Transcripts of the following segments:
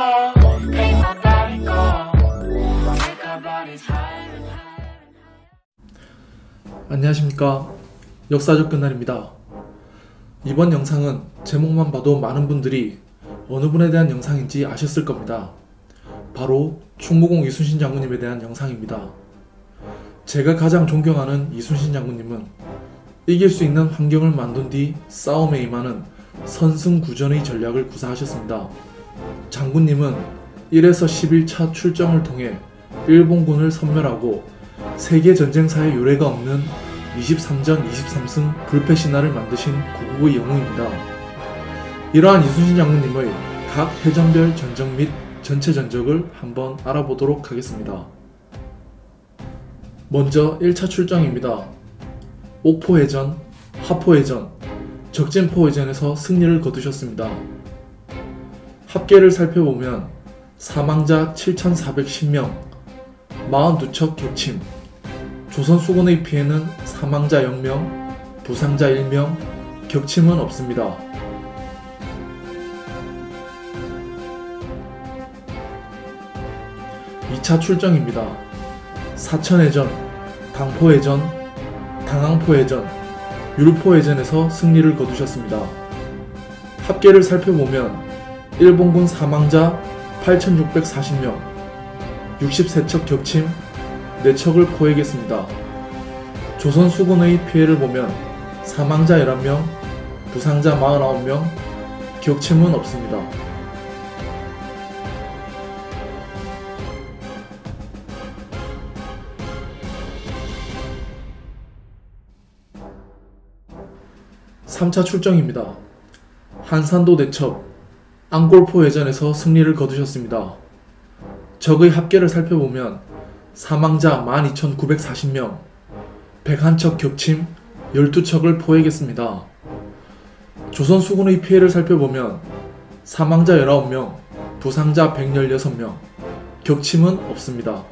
make my body go, make our bodies higher and higher. 안녕하십니까. 역사적 그날입니다. 이번 영상은 제목만 봐도 많은 분들이 어느 분에 대한 영상인지 아셨을 겁니다. 바로 충무공 이순신 장군님에 대한 영상입니다. 제가 가장 존경하는 이순신 장군님은 이길 수 있는 환경을 만든 뒤 싸움에 임하는 선승구전의 전략을 구사하셨습니다. 장군님은 1에서 11차 출정을 통해 일본군을 섬멸하고 세계전쟁사에 유례가 없는 23전 23승 불패신화를 만드신 구국의 영웅입니다. 이러한 이순신 장군님의 각 해전별 전적 및 전체 전적을 한번 알아보도록 하겠습니다. 먼저 1차 출정입니다. 옥포해전, 하포해전, 적진포해전에서 승리를 거두셨습니다. 합계를 살펴보면 사망자 7,410명, 42척 격침, 조선수군의 피해는 사망자 0명, 부상자 1명, 격침은 없습니다. (2차) 출정입니다. 사천해전, 당포해전, 당항포해전, 율포해전에서 승리를 거두셨습니다. 합계를 살펴보면 일본군 사망자 8,640명, 63척 격침, 4척을 포획했습니다. 조선수군의 피해를 보면 사망자 11명, 부상자 49명, 격침은 없습니다. (3차) 출정입니다. 한산도 대첩, 앙골포해전에서 승리를 거두셨습니다. 적의 합계를 살펴보면 사망자 12,940명, 101척 격침, 12척을 포획했습니다. 조선수군의 피해를 살펴보면 사망자 19명, 부상자 116명, 격침은 없습니다.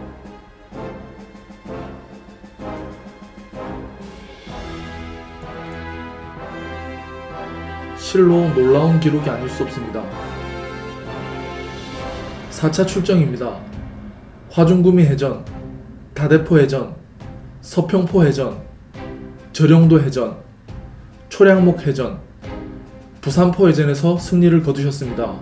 실로 놀라운 기록이 아닐 수 없습니다. 4차 출정입니다. 화중구미 해전, 다대포 해전, 서평포 해전, 절용도 해전, 초량목 해전, 부산포 해전에서 승리를 거두셨습니다.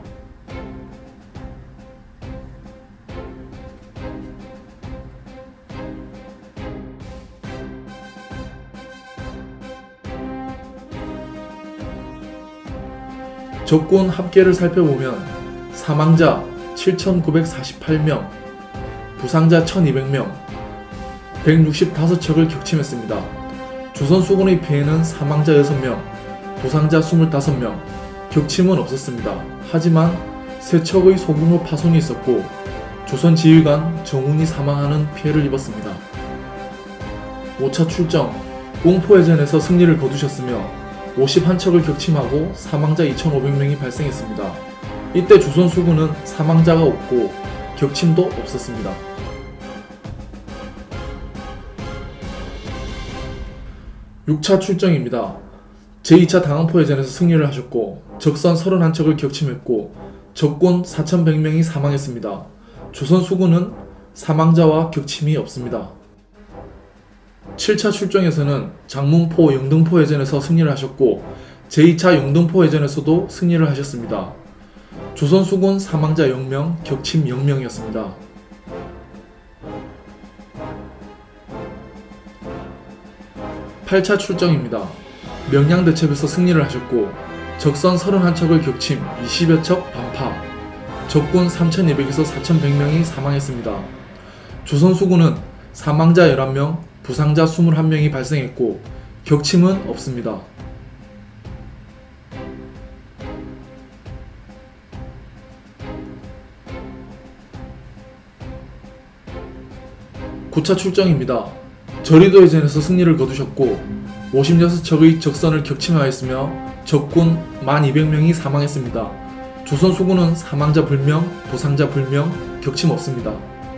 적군 합계를 살펴보면 사망자 7,948명, 부상자 1,200명, 165척을 격침했습니다. 조선수군의 피해는 사망자 6명, 부상자 25명, 격침은 없었습니다. 하지만 3척의 소규모 파손이 있었고 조선 지휘관 정운이 사망하는 피해를 입었습니다. 5차 출정, 웅포해전에서 승리를 거두셨으며 51척을 격침하고 사망자 2,500명이 발생했습니다. 이때 조선수군은 사망자가 없고 격침도 없었습니다. 6차 출정입니다. 제2차 당항포해전에서 승리를 하셨고 적선 31척을 격침했고 적군 4,100명이 사망했습니다. 조선수군은 사망자와 격침이 없습니다. 7차 출정에서는 장문포 영등포해전에서 승리를 하셨고 제2차 영등포해전에서도 승리를 하셨습니다. 조선수군 사망자 0명, 격침 0명이었습니다. 8차 출정입니다. 명량대첩에서 승리를 하셨고 적선 31척을 격침 20여 척 반파, 적군 3,200에서 4,100명이 사망했습니다. 조선수군은 사망자 11명, 부상자 21명이 발생했고 격침은 없습니다. 9차 출정입니다. 저리도해전에서 승리를 거두셨고 56척의 적선을 격침하였으며 적군 1200명이 사망했습니다. 조선수군은 사망자 불명, 부상자 불명, 격침 없습니다.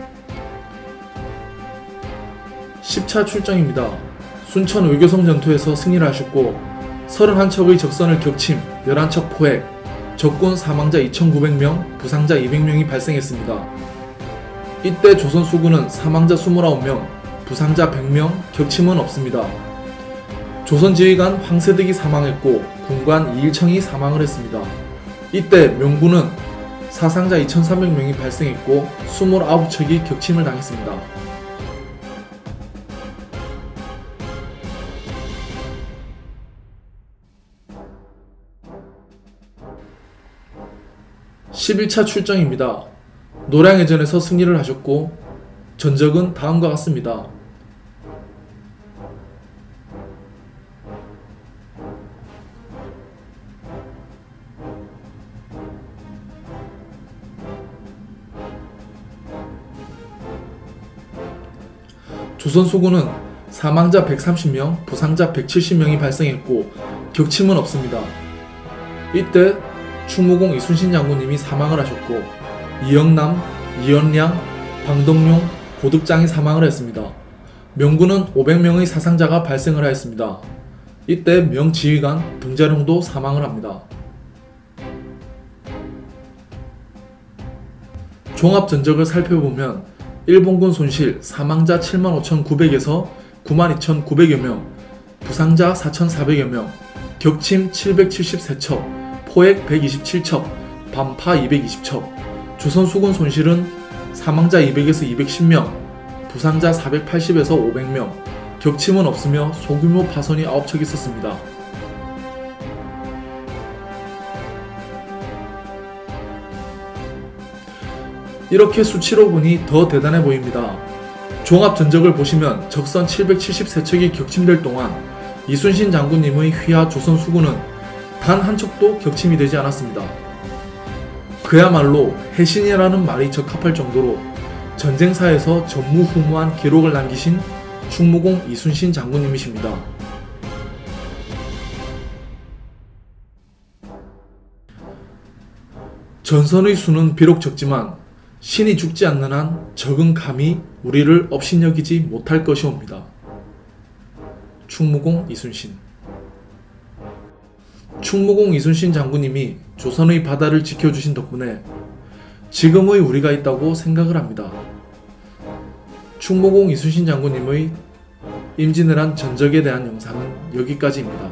10차 출정입니다. 순천 의교성 전투에서 승리를 하셨고 31척의 적선을 격침, 11척 포획, 적군 사망자 2,900명, 부상자 200명이 발생했습니다. 이때 조선 수군은 사망자 29명, 부상자 100명, 격침은 없습니다. 조선 지휘관 황세득이 사망했고 군관 이일청이 사망을 했습니다. 이때 명군은 사상자 2,300명이 발생했고 29척이 격침을 당했습니다. (11차) 출정입니다. 노량해전에서 승리를 하셨고 전적은 다음과 같습니다. 조선 수군은 사망자 130명, 부상자 170명이 발생했고 격침은 없습니다. 이때 충무공 이순신 장군님이 사망을 하셨고 이영남, 이연량, 방덕룡, 고득장이 사망을 했습니다. 명군은 500명의 사상자가 발생을 하였습니다. 이때 명지휘관 등자룡도 사망을 합니다. 종합전적을 살펴보면 일본군 손실 사망자 75,900에서 92,900여 명, 부상자 4,400여 명, 격침 773척, 포획 127척, 반파 220척, 조선 수군 손실은 사망자 200에서 210명, 부상자 480에서 500명, 격침은 없으며 소규모 파손이 9척 있었습니다. 이렇게 수치로 보니 더 대단해 보입니다. 종합 전적을 보시면 적선 773척이 격침될 동안 이순신 장군님의 휘하 조선 수군은 단 한 척도 격침이 되지 않았습니다. 그야말로 해신이라는 말이 적합할 정도로 전쟁사에서 전무후무한 기록을 남기신 충무공 이순신 장군님이십니다. 전선의 수는 비록 적지만 신이 죽지 않는 한 적은 감히 우리를 업신여기지 못할 것이옵니다. 충무공 이순신. 충무공 이순신 장군님이 조선의 바다를 지켜주신 덕분에 지금의 우리가 있다고 생각을 합니다. 충무공 이순신 장군님의 임진왜란 전적에 대한 영상은 여기까지입니다.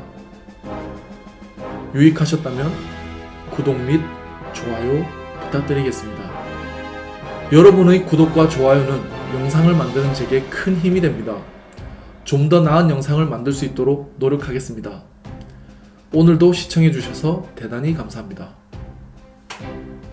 유익하셨다면 구독 및 좋아요 부탁드리겠습니다. 여러분의 구독과 좋아요는 영상을 만드는 제게 큰 힘이 됩니다. 좀 더 나은 영상을 만들 수 있도록 노력하겠습니다. 오늘도 시청해주셔서 대단히 감사합니다.